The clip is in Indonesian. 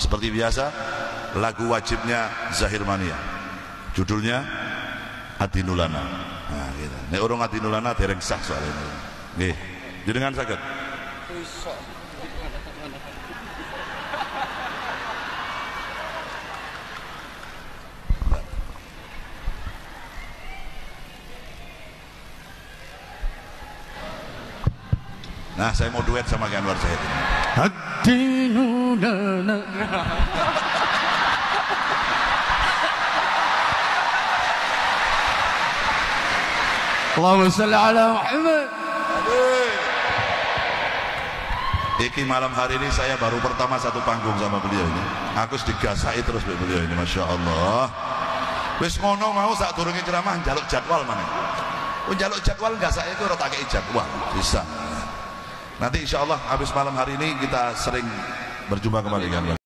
Seperti biasa, lagu wajibnya Zahir Mania. Judulnya Adinulana. Nah, gitu. Nek orang Adinulana dereng sah soalnya. Nggih. Jenengan saged. Nah, saya mau duet sama Anwar Zahid. Adinulana. Allahumma shalli ala Muhammad. Iki malam hari ini saya baru pertama satu panggung sama beliau ini. Aku digasai terus beliau ini, masya Allah. Wis ngono mau sak durunge ceramah njaluk jadwal mana? Njaluk jadwal gasake itu ora tak kei jadwal, bisa. Nanti insya Allah habis malam hari ini kita sering berjumpa kembali kan.